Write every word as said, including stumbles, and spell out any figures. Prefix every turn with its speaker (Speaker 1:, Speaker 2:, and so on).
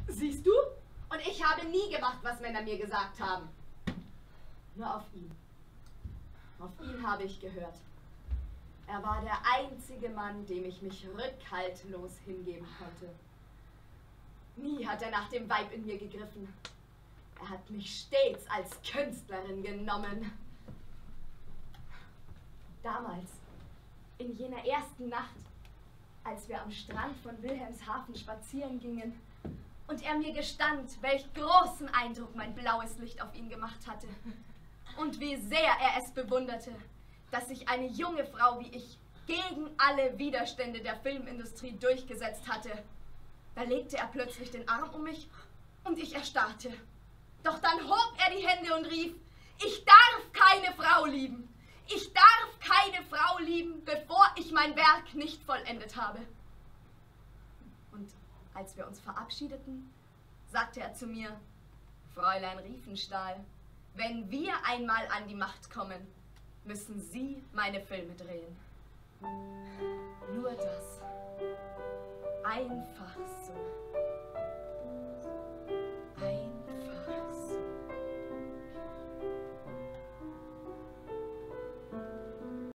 Speaker 1: Siehst du? Und ich habe nie gemacht, was Männer mir gesagt haben. Nur auf ihn. Auf ihn habe ich gehört. Er war der einzige Mann, dem ich mich rückhaltlos hingeben konnte. Nie hat er nach dem Weib in mir gegriffen. Er hat mich stets als Künstlerin genommen. Damals, in jener ersten Nacht, als wir am Strand von Wilhelmshaven spazieren gingen und er mir gestand, welch großen Eindruck mein blaues Licht auf ihn gemacht hatte und wie sehr er es bewunderte, dass sich eine junge Frau wie ich gegen alle Widerstände der Filmindustrie durchgesetzt hatte. Da legte er plötzlich den Arm um mich und ich erstarrte. Doch dann hob er die Hände und rief, ich darf keine Frau lieben. Ich darf keine Frau lieben, bevor ich mein Werk nicht vollendet habe. Und als wir uns verabschiedeten, sagte er zu mir, Fräulein Riefenstahl, wenn wir einmal an die Macht kommen, müssen Sie meine Filme drehen. Nur das. Einfach so.